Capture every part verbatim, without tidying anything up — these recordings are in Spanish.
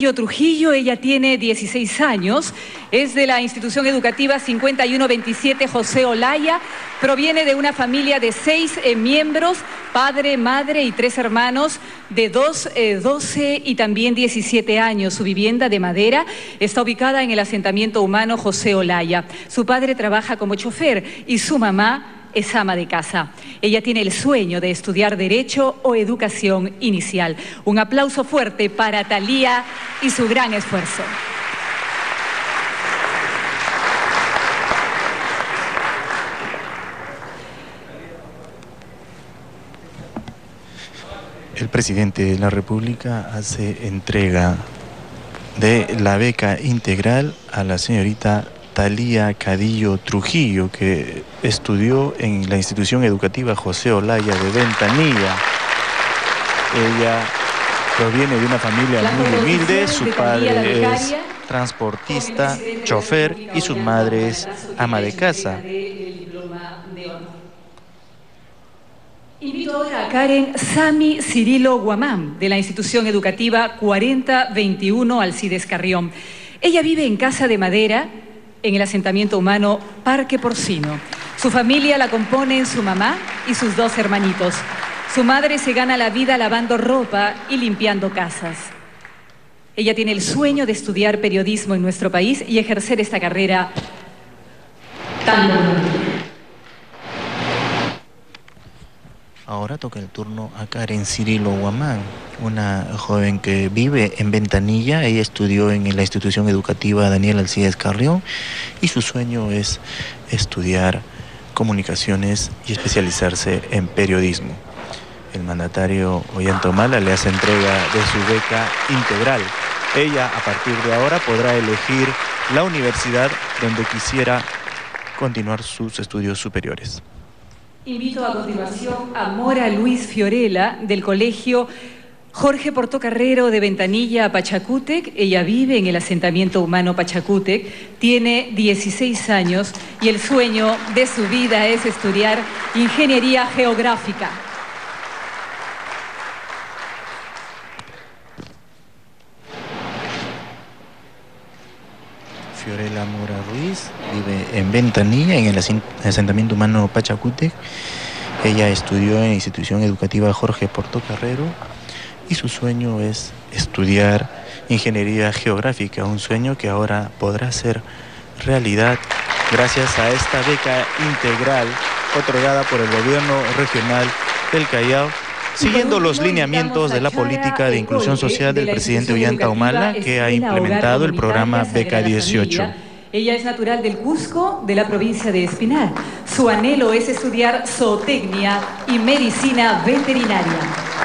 Trujillo, ella tiene dieciséis años, es de la institución educativa cincuenta y uno veintisiete José Olaya, proviene de una familia de seis eh, miembros, padre, madre y tres hermanos de dos, eh, doce y también diecisiete años. Su vivienda de madera está ubicada en el asentamiento humano José Olaya. Su padre trabaja como chofer y su mamá es ama de casa. Ella tiene el sueño de estudiar Derecho o Educación Inicial. Un aplauso fuerte para Thalía y su gran esfuerzo. El presidente de la República hace entrega de la beca integral a la señorita Thalía Cadillo Trujillo, que estudió en la institución educativa José Olaya de Ventanilla. Ella proviene de una familia muy humilde, su padre es transportista, chofer y su madre es ama de casa. Invito ahora a Karen Sami Cirilo Guamán, de la institución educativa cuarenta veintiuno Alcides Carrión. Ella vive en casa de madera, en el asentamiento humano Parque Porcino. Su familia la componen su mamá y sus dos hermanitos. Su madre se gana la vida lavando ropa y limpiando casas. Ella tiene el sueño de estudiar periodismo en nuestro país y ejercer esta carrera tan bonita. Ahora toca el turno a Karen Cirilo Guamán, una joven que vive en Ventanilla. Ella estudió en la institución educativa Daniel Alcides Carrión y su sueño es estudiar comunicaciones y especializarse en periodismo. El mandatario Ollanta Humala le hace entrega de su beca integral. Ella, a partir de ahora, podrá elegir la universidad donde quisiera continuar sus estudios superiores. Invito a continuación a Mora Luis Fiorella, del colegio Jorge Portocarrero de Ventanilla, Pachacútec. Ella vive en el asentamiento humano Pachacútec, tiene dieciséis años y el sueño de su vida es estudiar ingeniería geográfica. Fiorella Mora Ruiz vive en Ventanilla, en el asentamiento humano Pachacútec. Ella estudió en la institución educativa Jorge Portocarrero y su sueño es estudiar ingeniería geográfica, un sueño que ahora podrá ser realidad gracias a esta beca integral otorgada por el gobierno regional del Callao, siguiendo los lineamientos de la política de inclusión social del presidente Ollanta Humala, que ha implementado el programa Beca dieciocho. Ella es natural del Cusco, de la provincia de Espinar. Su anhelo es estudiar zootecnia y medicina veterinaria.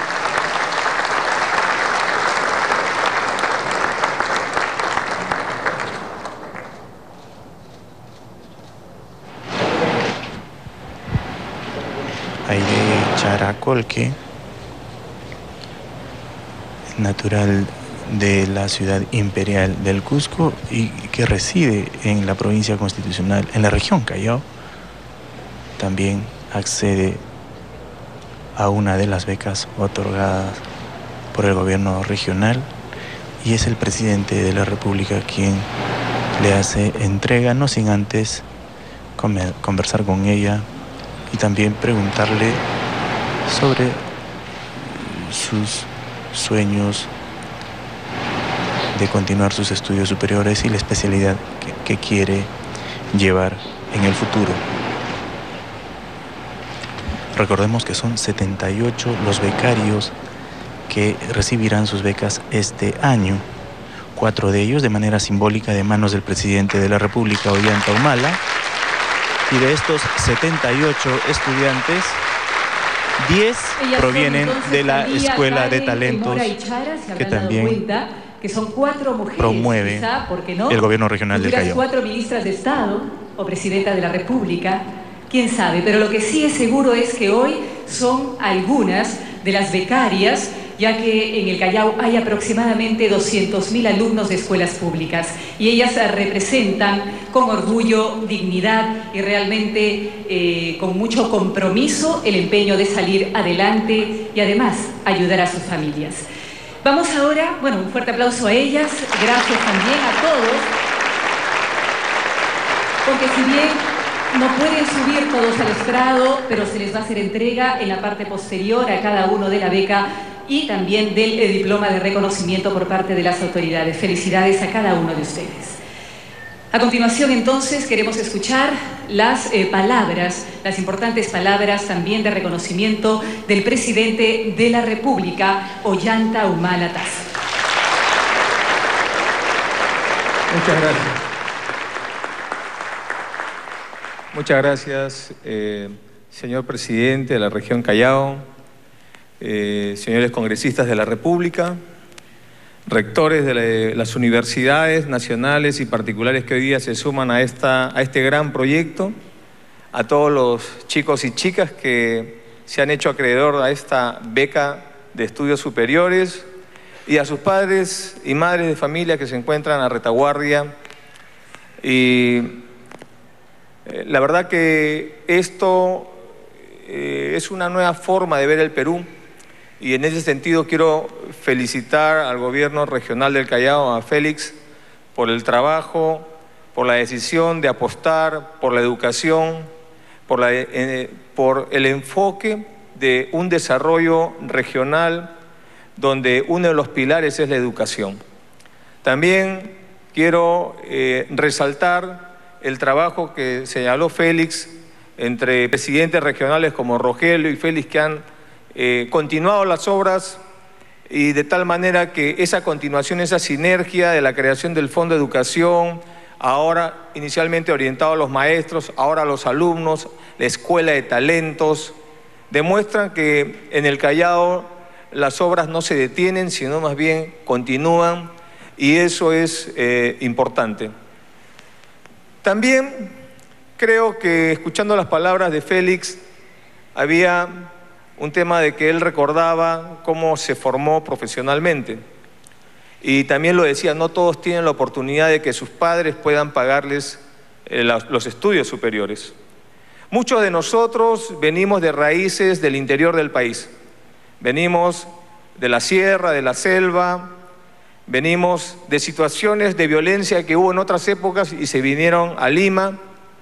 Aire Characolque, natural de la ciudad imperial del Cusco y que reside en la provincia constitucional, en la región Callao, también accede a una de las becas otorgadas por el gobierno regional y es el presidente de la República quien le hace entrega, no sin antes conversar con ella y también preguntarle sobre sus sueños de continuar sus estudios superiores y la especialidad que, que quiere llevar en el futuro. Recordemos que son setenta y ocho los becarios que recibirán sus becas este año, cuatro de ellos de manera simbólica de manos del presidente de la República, Ollanta Humala, y de estos setenta y ocho estudiantes, diez provienen de la Escuela de Talentos, que también que son cuatro mujeres, promueve quizá, ¿por qué no? el gobierno regional del Callao. Cuatro ministras de Estado o presidenta de la República, quién sabe, pero lo que sí es seguro es que hoy son algunas de las becarias, ya que en el Callao hay aproximadamente doscientos mil alumnos de escuelas públicas y ellas representan con orgullo, dignidad y realmente eh, con mucho compromiso el empeño de salir adelante y además ayudar a sus familias. Vamos ahora, bueno, un fuerte aplauso a ellas, gracias también a todos, porque si bien no pueden subir todos al estrado, pero se les va a hacer entrega en la parte posterior a cada uno de la beca y también del eh, diploma de reconocimiento por parte de las autoridades. Felicidades a cada uno de ustedes. A continuación, entonces, queremos escuchar las eh, palabras, las importantes palabras también de reconocimiento del presidente de la República, Ollanta Humala Taza. Muchas gracias. Muchas gracias, eh, señor presidente de la región Callao, eh, señores congresistas de la República, rectores de la, las universidades nacionales y particulares que hoy día se suman a, esta, a este gran proyecto, a todos los chicos y chicas que se han hecho acreedor a esta beca de estudios superiores y a sus padres y madres de familia que se encuentran a retaguardia. Y eh, la verdad que esto eh, es una nueva forma de ver el Perú. Y en ese sentido quiero felicitar al gobierno regional del Callao, a Félix, por el trabajo, por la decisión de apostar por la educación, por, la, eh, por el enfoque de un desarrollo regional donde uno de los pilares es la educación. También quiero eh, resaltar el trabajo que señaló Félix entre presidentes regionales como Rogelio y Félix, que han Eh, continuado las obras y de tal manera que esa continuación, esa sinergia de la creación del Fondo de Educación, ahora inicialmente orientado a los maestros, ahora a los alumnos, la Escuela de Talentos, demuestran que en el Callao las obras no se detienen, sino más bien continúan, y eso es eh, importante. También creo que, escuchando las palabras de Félix, había un tema de que él recordaba cómo se formó profesionalmente. Y también lo decía, no todos tienen la oportunidad de que sus padres puedan pagarles eh, los, los estudios superiores. Muchos de nosotros venimos de raíces del interior del país. Venimos de la sierra, de la selva, venimos de situaciones de violencia que hubo en otras épocas y se vinieron a Lima.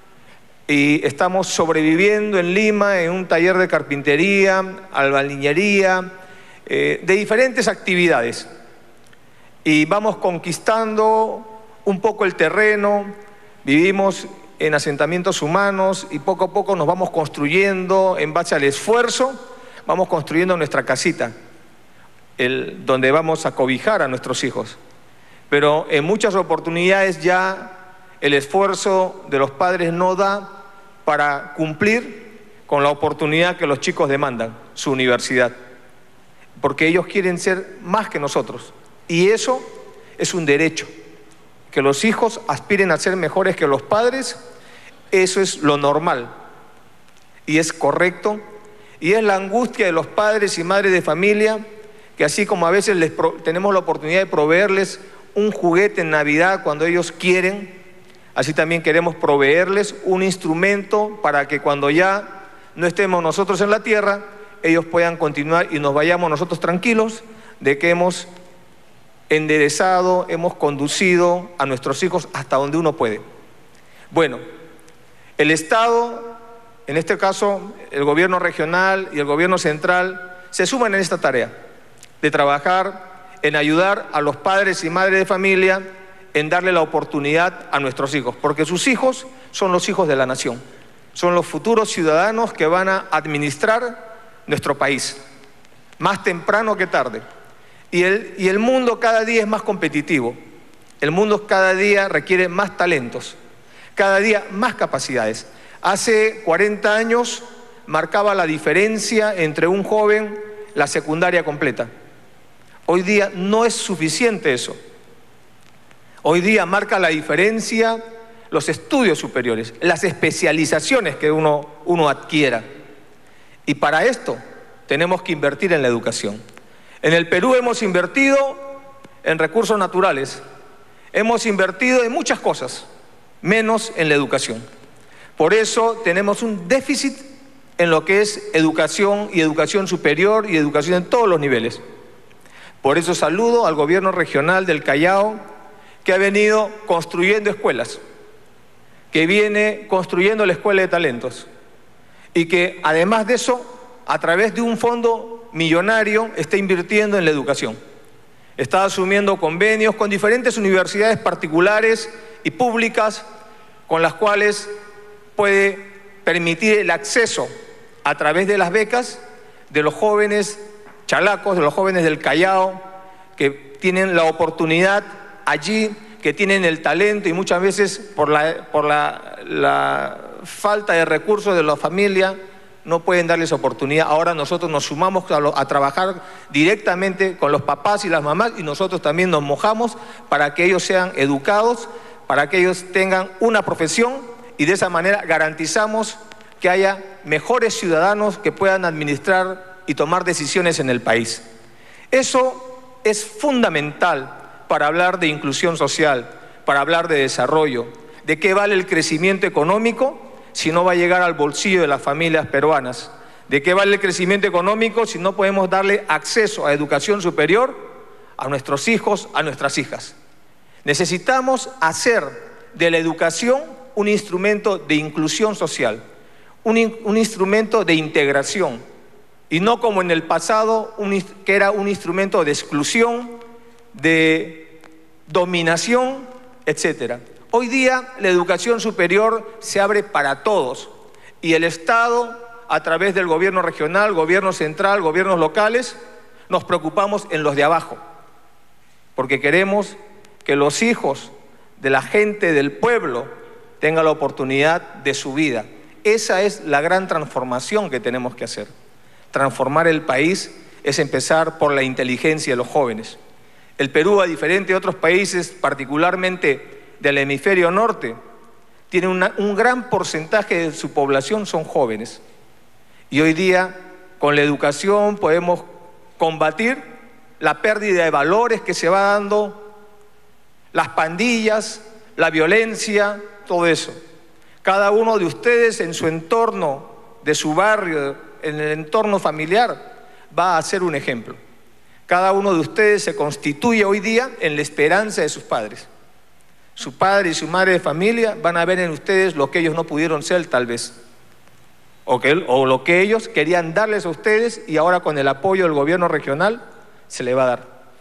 Y estamos sobreviviendo en Lima en un taller de carpintería, albañilería, eh, de diferentes actividades. Y vamos conquistando un poco el terreno, vivimos en asentamientos humanos y poco a poco nos vamos construyendo en base al esfuerzo, vamos construyendo nuestra casita, el, donde vamos a cobijar a nuestros hijos. Pero en muchas oportunidades ya el esfuerzo de los padres no da para cumplir con la oportunidad que los chicos demandan, su universidad, porque ellos quieren ser más que nosotros, y eso es un derecho. Que los hijos aspiren a ser mejores que los padres, eso es lo normal, y es correcto, y es la angustia de los padres y madres de familia, que así como a veces les pro- tenemos la oportunidad de proveerles un juguete en Navidad cuando ellos quieren, así también queremos proveerles un instrumento para que cuando ya no estemos nosotros en la tierra, ellos puedan continuar y nos vayamos nosotros tranquilos de que hemos enderezado, hemos conducido a nuestros hijos hasta donde uno puede. Bueno, el Estado, en este caso el gobierno regional y el gobierno central, se suman en esta tarea de trabajar en ayudar a los padres y madres de familia en darle la oportunidad a nuestros hijos, porque sus hijos son los hijos de la nación, son los futuros ciudadanos que van a administrar nuestro país, más temprano que tarde. Y el, y el mundo cada día es más competitivo, el mundo cada día requiere más talentos, cada día más capacidades. Hace cuarenta años marcaba la diferencia entre un joven, la secundaria completa. Hoy día no es suficiente eso. Hoy día marca la diferencia los estudios superiores, las especializaciones que uno, uno adquiera. Y para esto tenemos que invertir en la educación. En el Perú hemos invertido en recursos naturales, hemos invertido en muchas cosas, menos en la educación. Por eso tenemos un déficit en lo que es educación y educación superior y educación en todos los niveles. Por eso saludo al gobierno regional del Callao, que ha venido construyendo escuelas, que viene construyendo la Escuela de Talentos y que además de eso, a través de un fondo millonario, está invirtiendo en la educación. Está asumiendo convenios con diferentes universidades particulares y públicas con las cuales puede permitir el acceso a través de las becas de los jóvenes chalacos, de los jóvenes del Callao, que tienen la oportunidad allí, que tienen el talento y muchas veces por la, por la, la falta de recursos de la familia no pueden darles oportunidad. Ahora nosotros nos sumamos a, lo, a trabajar directamente con los papás y las mamás y nosotros también nos mojamos para que ellos sean educados, para que ellos tengan una profesión y de esa manera garantizamos que haya mejores ciudadanos que puedan administrar y tomar decisiones en el país. Eso es fundamental para hablar de inclusión social, para hablar de desarrollo. ¿De qué vale el crecimiento económico si no va a llegar al bolsillo de las familias peruanas? ¿De qué vale el crecimiento económico si no podemos darle acceso a educación superior a nuestros hijos, a nuestras hijas? Necesitamos hacer de la educación un instrumento de inclusión social, un, in, un instrumento de integración, y no como en el pasado, un, que era un instrumento de exclusión, de dominación, etcétera. Hoy día la educación superior se abre para todos y el Estado, a través del gobierno regional, gobierno central, gobiernos locales, nos preocupamos en los de abajo, porque queremos que los hijos de la gente del pueblo tengan la oportunidad de su vida. Esa es la gran transformación que tenemos que hacer. Transformar el país es empezar por la inteligencia de los jóvenes. El Perú, a diferencia de otros países, particularmente del hemisferio norte, tiene una, un gran porcentaje de su población son jóvenes. Y hoy día, con la educación, podemos combatir la pérdida de valores que se va dando, las pandillas, la violencia, todo eso. Cada uno de ustedes en su entorno, de su barrio, en el entorno familiar, va a ser un ejemplo. Cada uno de ustedes se constituye hoy día en la esperanza de sus padres. Su padre y su madre de familia van a ver en ustedes lo que ellos no pudieron ser tal vez, o, que, o lo que ellos querían darles a ustedes y ahora con el apoyo del gobierno regional se le va a dar.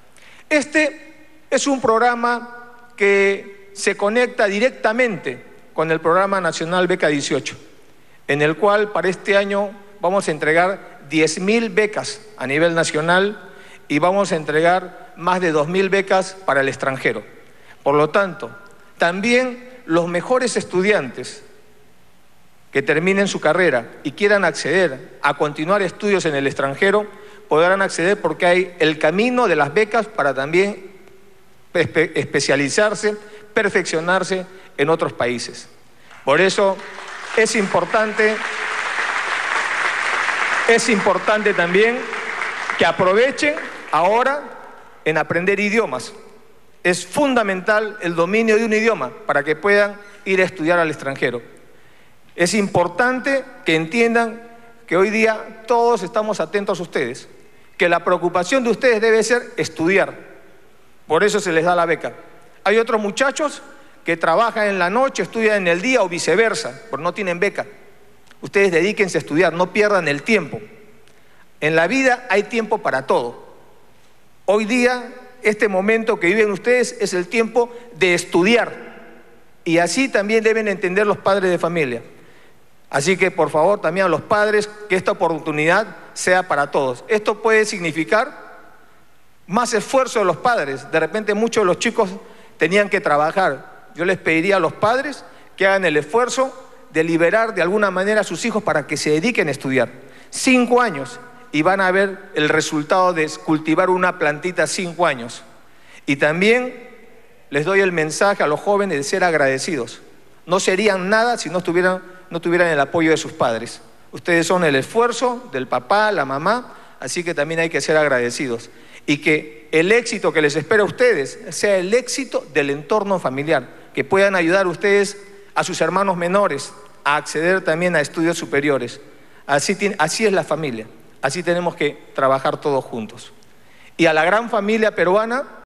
Este es un programa que se conecta directamente con el Programa Nacional Beca dieciocho, en el cual para este año vamos a entregar diez mil becas a nivel nacional y vamos a entregar más de dos mil becas para el extranjero. Por lo tanto, también los mejores estudiantes que terminen su carrera y quieran acceder a continuar estudios en el extranjero, podrán acceder porque hay el camino de las becas para también espe- especializarse, perfeccionarse en otros países. Por eso es importante, es importante también que aprovechen ahora en aprender idiomas. Es fundamental el dominio de un idioma para que puedan ir a estudiar al extranjero. Es importante que entiendan que hoy día todos estamos atentos a ustedes, que la preocupación de ustedes debe ser estudiar. Por eso se les da la beca. Hay otros muchachos que trabajan en la noche, estudian en el día o viceversa, porque no tienen beca. Ustedes dedíquense a estudiar, no pierdan el tiempo. En la vida hay tiempo para todo. Hoy día, este momento que viven ustedes es el tiempo de estudiar. Y así también deben entender los padres de familia. Así que, por favor, también a los padres, que esta oportunidad sea para todos. Esto puede significar más esfuerzo de los padres. De repente muchos de los chicos tenían que trabajar. Yo les pediría a los padres que hagan el esfuerzo de liberar de alguna manera a sus hijos para que se dediquen a estudiar. Cinco años y van a ver el resultado de cultivar una plantita cinco años. Y también les doy el mensaje a los jóvenes de ser agradecidos. No serían nada si no tuvieran, no tuvieran el apoyo de sus padres. Ustedes son el esfuerzo del papá, la mamá, así que también hay que ser agradecidos. Y que el éxito que les espera a ustedes sea el éxito del entorno familiar, que puedan ayudar ustedes a sus hermanos menores a acceder también a estudios superiores. Así, así es la familia, así tenemos que trabajar todos juntos. y a la gran familia peruana